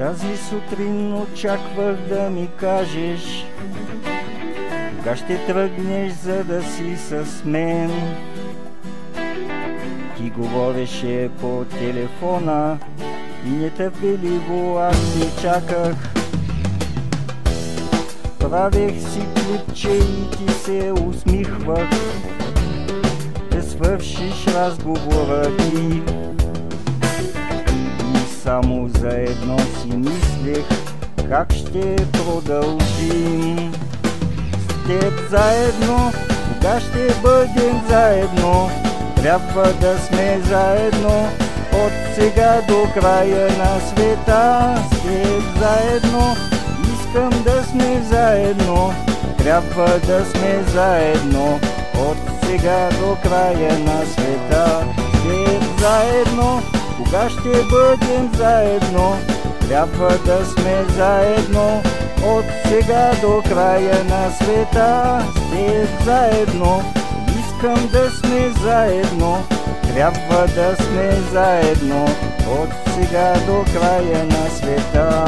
Тази сутрин очаквах да ми кажеш кога ще тръгнеш, за да си с мен. Ти говореше по телефона и нетърпеливо аз те чаках. Правех си клипче и ти се усмихвах да свършиш разговора ти. И само заедно си мислех как ще продължим с теб заедно. Кога ще бъдем заедно? Трябва да сме заедно от сега до края на света. С теб заедно, искам да сме заедно. Трябва да сме заедно от сега до края на света. С теб заедно, кога ще бъдем заедно? Трябва да сме заедно от сега до края на света. С теб заедно, искам да сме заедно. Трябва да сме заедно от сега до края на света.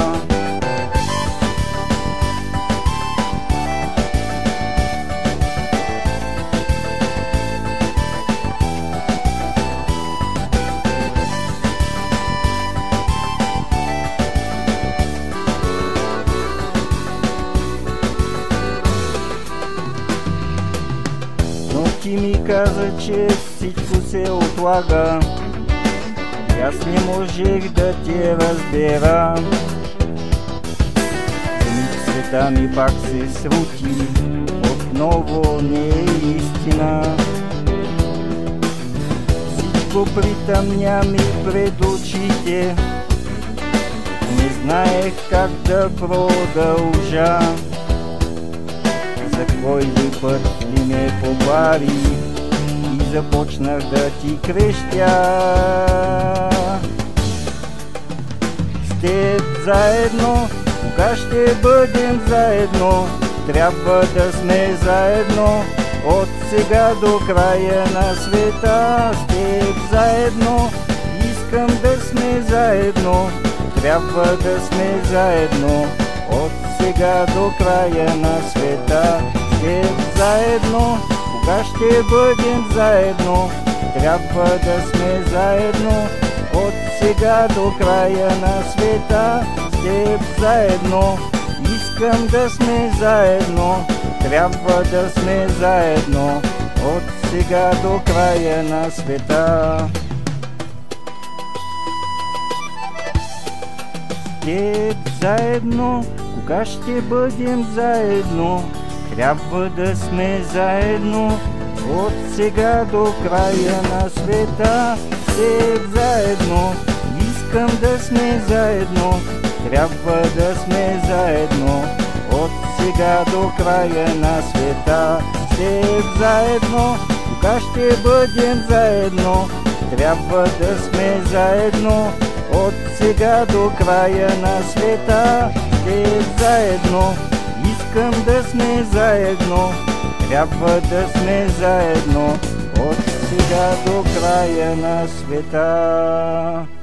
Ти ми каза, че всичко се отлага и аз не можех да те разбера. За миг света ми пак се срути, отново не е истина. Всичко притъмня ми пред очите, не знаех как да продължа. За кой ли път ли ме побари и започнах да ти крещя. С теб заедно, кога ще бъдем заедно? Трябва да сме заедно от сега до края на света. С теб заедно, искам да сме заедно. Трябва да сме заедно от сега до края на света. С теб заедно, кога ще бъдем заедно? Трябва да сме заедно от сега до края на света. С теб заедно, искам да сме заедно. Трябва да сме заедно от сега до края на света. С теб заедно, кога ще бъдем заедно? Трябва да сме заедно от сега до края на света. С теб заедно, искам да сме заедно. Трябва да сме заедно от сега до края на света. С теб заедно, кога ще бъдем заедно? Трябва да сме заедно от сега до края на света. С теб заедно, искам да сме заедно. Трябва да сме заедно от сега до края на света.